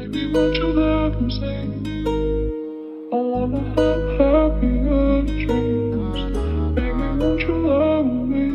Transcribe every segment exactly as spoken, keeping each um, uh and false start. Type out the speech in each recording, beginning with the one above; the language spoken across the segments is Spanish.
Baby, won't you let them say I wanna have happier dreams. Baby, won't you love me?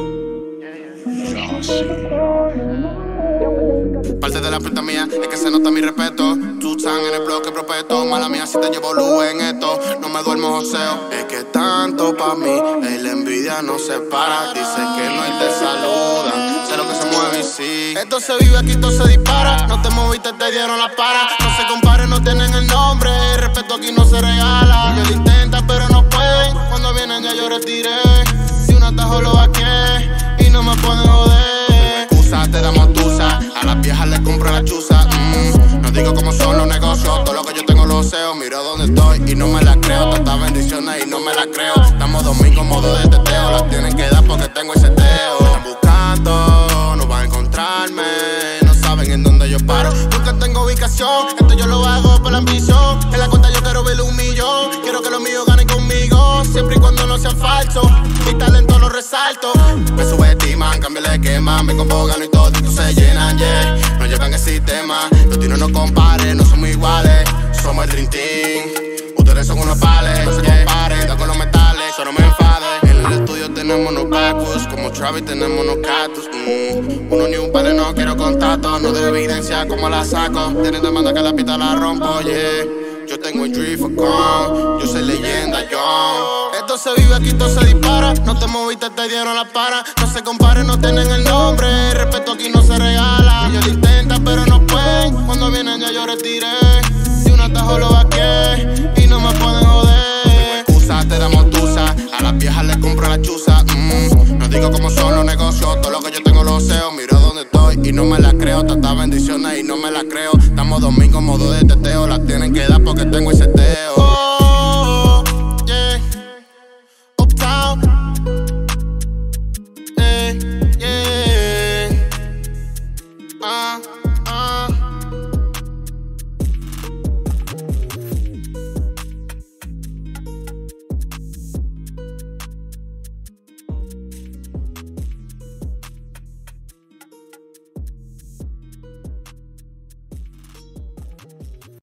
Parte de la puerta mía es que se nota mi respeto. Tú estás en el bloque propeto. Mala mía si te llevo luz en esto. No me duermo joseo. Es que tanto pa' mí, ey, la envidia no se para. Dice que no y te saludan. Sé lo que se mueve y sí. Esto se vive aquí, esto se dispara. No te moviste, te dieron la para. No se comparen, no tienen el nombre. El respeto aquí no se regala. Ellos lo intentan pero no pueden. Cuando vienen ya yo retiré. Si un atajo lo vaqué y no me pueden joder. Te damos tusa, a las viejas les compro la chuza. mm, No digo cómo son los negocios, todo lo que yo tengo lo sé. Miro dónde estoy y no me la creo. Tantas bendiciones y no me la creo. Estamos domingo modo de teteo. Las tienen que dar porque tengo ese teo. Me están buscando, no van a encontrarme. No saben en dónde yo paro. Nunca tengo ubicación, esto yo lo hago por la ambición. En la cuenta yo quiero ver un millón. Quiero que los míos ganen conmigo, siempre y cuando no sean falsos. Mi talento lo resalto. Me subestiman, cambio le queman. Me convocan y todos se llenan, yeah. No llevan el sistema. Los tiros no comparen, no somos iguales. Somos el Dream Team. Ustedes son unos pales. No se comparen, da con los metales. Solo me enfade. En el estudio tenemos unos backus. Como Travis tenemos unos cactus. mm. Uno ni un pale, no quiero contacto. No de evidencia como la saco. Tienen demanda que la pista la rompo, yeah. Yo tengo el drift for gone. Yo soy leyenda, yo. Esto se vive aquí, esto se dispara. No te moviste, te dieron la para. No se comparen, no tienen el nombre. El respeto aquí no se regala. Ellos lo intentan, pero no pueden. Cuando vienen ya yo retiré. Si un atajo lo vaqué y no me pueden joder. Excusa, te damos tusa. A las viejas les compro la chuza. mm, No digo cómo son los negocios. Todo lo que yo tengo lo sé. Miro dónde estoy y no me la creo. Tantas bendiciones y no me la creo. Estamos domingo modo de teteo. Las tienen que dar porque tengo ese teo.